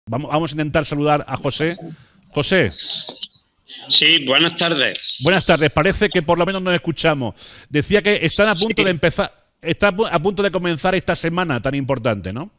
Vamos a intentar saludar a José. José. Sí, buenas tardes. Buenas tardes. Parece que por lo menos nos escuchamos. Decía que están a punto de empezar, está a punto de comenzar esta semana tan importante, ¿no?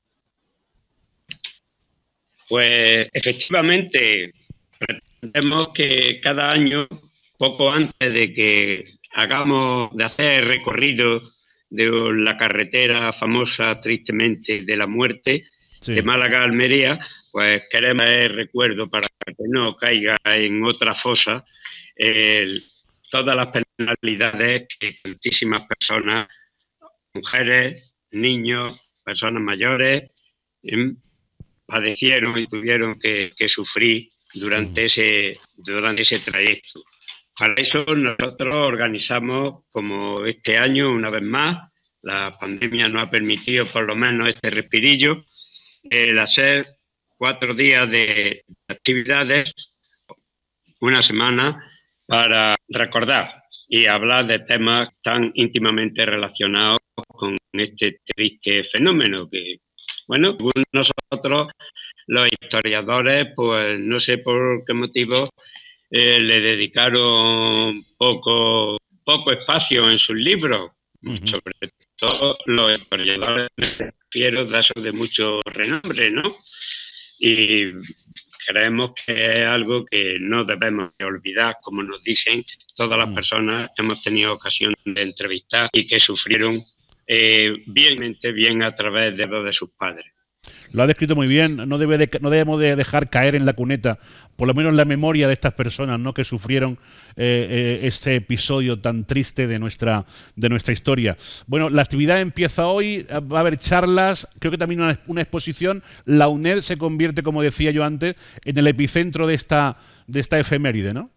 Pues efectivamente, pretendemos que cada año, poco antes de que de hacer el recorrido de la carretera famosa, tristemente, de la muerte, sí, de Málaga a Almería, pues queremos el recuerdo para que no caiga en otra fosa todas las penalidades que tantísimas personas, mujeres, niños, personas mayores, padecieron y tuvieron que sufrir durante ese trayecto. Para eso nosotros organizamos, como este año, una vez más, la pandemia nos ha permitido por lo menos este respirillo, el hacer 4 días de actividades, una semana, para recordar y hablar de temas tan íntimamente relacionados con este triste fenómeno que, bueno, nosotros, los historiadores, pues no sé por qué motivo, le dedicaron poco espacio en sus libros, sobre todo los historiadores, me refiero a esos de mucho renombre, ¿no? Y creemos que es algo que no debemos de olvidar, como nos dicen todas las personas que hemos tenido ocasión de entrevistar y que sufrieron bien a través de sus padres. Lo ha descrito muy bien. No debemos de dejar caer en la cuneta, por lo menos la memoria de estas personas, ¿no?, que sufrieron este episodio tan triste de nuestra historia. Bueno, la actividad empieza hoy, va a haber charlas, creo que también una exposición. La UNED se convierte, como decía yo antes, en el epicentro de esta efeméride, ¿no?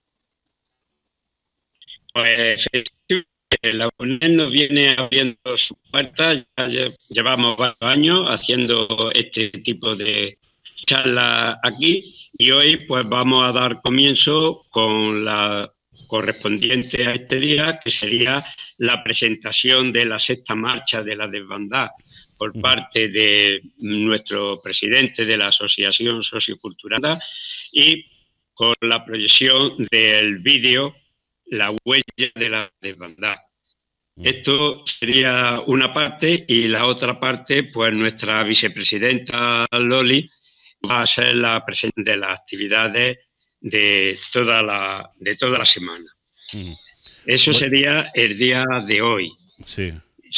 Pues la UNED nos viene abriendo sus puertas, ya llevamos varios años haciendo este tipo de charlas aquí y hoy pues vamos a dar comienzo con la correspondiente a este día, que sería la presentación de la sexta marcha de la desbandada por parte de nuestro presidente de la Asociación Sociocultural y con la proyección del vídeo La huella de la desbandada. Esto sería una parte y la otra parte, pues nuestra vicepresidenta Loli va a ser la presidenta de las actividades de toda la semana. Eso sería el día de hoy. Sí.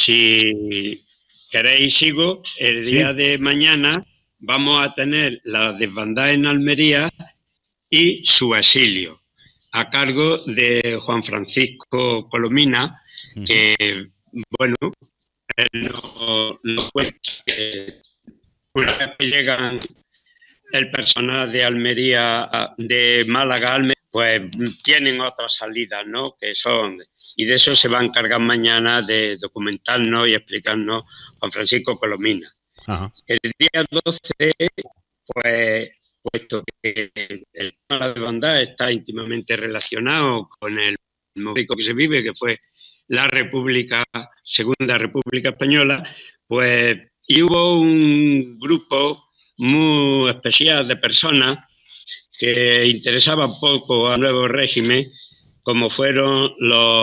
Si queréis sigo, el día de mañana vamos a tener la desbandada en Almería y su exilio, a cargo de Juan Francisco Colomina, que, bueno, él nos cuenta que una vez que llegan el personal de Almería, de Málaga a Almería, pues tienen otras salidas, ¿no?, que son, y de eso se va a encargar mañana de documentarnos y explicarnos Juan Francisco Colomina. El día 12, pues, puesto que el tema de la desbandada está íntimamente relacionado con el momento que se vive, que fue la Segunda República Española, pues, y hubo un grupo muy especial de personas que interesaban poco al nuevo régimen, como fueron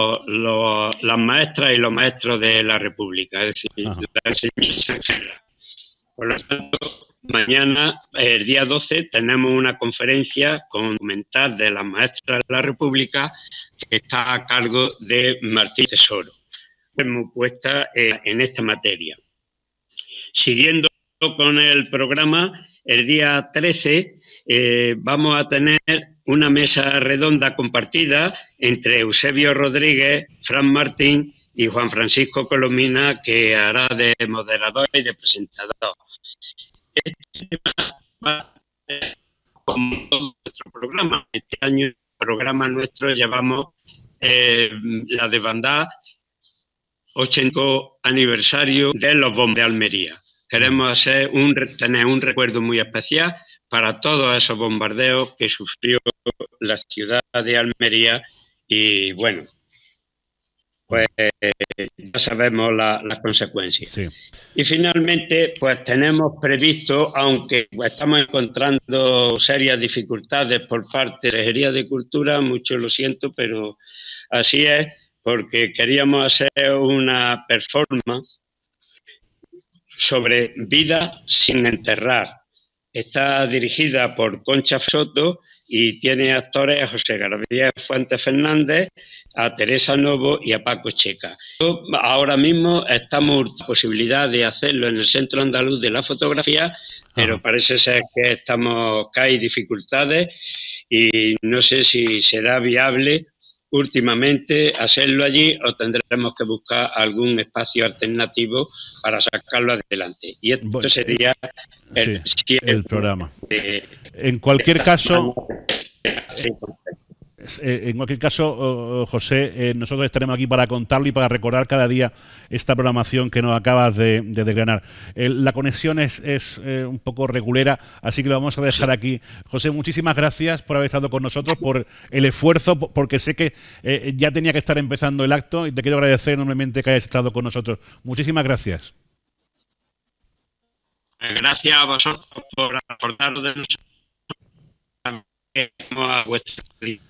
las maestras y los maestros de la República, es decir, la enseñanza en general. Por lo tanto, mañana, el día 12, tenemos una conferencia con documental de las maestras de la República que está a cargo de Martín Tesoro, muy puesta en esta materia. Siguiendo con el programa, el día 13 vamos a tener una mesa redonda compartida entre Eusebio Rodríguez, Fran Martín y Juan Francisco Colomina, que hará de moderador y de presentador. Este tema va como todo nuestro programa. Este año, el programa nuestro, llevamos la desbandada 80 aniversario de los bombos de Almería. Queremos tener un recuerdo muy especial para todos esos bombardeos que sufrió la ciudad de Almería y, bueno, pues ya sabemos las consecuencias. Sí. Y finalmente, pues tenemos previsto, aunque estamos encontrando serias dificultades por parte de la Consejería de Cultura, mucho lo siento, pero así es, porque queríamos hacer una performance sobre vida sin enterrar. Está dirigida por Concha Soto y tiene actores a José García Fuentes Fernández, a Teresa Novo y a Paco Checa. Ahora mismo estamos en la posibilidad de hacerlo en el Centro Andaluz de la Fotografía, pero parece ser que hay dificultades y no sé si será viable últimamente hacerlo allí o tendremos que buscar algún espacio alternativo para sacarlo adelante. Y esto sería el programa. En cualquier caso, José, nosotros estaremos aquí para contarlo y para recordar cada día esta programación que nos acabas de desgranar. La conexión es un poco regulera, así que lo vamos a dejar aquí. José, muchísimas gracias por haber estado con nosotros, por el esfuerzo, porque sé que ya tenía que estar empezando el acto y te quiero agradecer enormemente que hayas estado con nosotros. Muchísimas gracias. Gracias a vosotros por acordaros de nosotros a vuestra.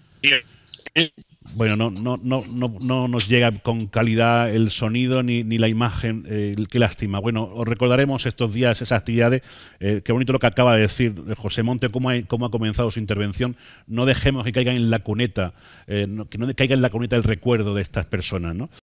Bueno, no nos llega con calidad el sonido ni la imagen, qué lástima. Bueno, os recordaremos estos días esas actividades. Qué bonito lo que acaba de decir José Monte, cómo ha comenzado su intervención. No dejemos que caigan en la cuneta, que no caiga en la cuneta el recuerdo de estas personas, ¿no?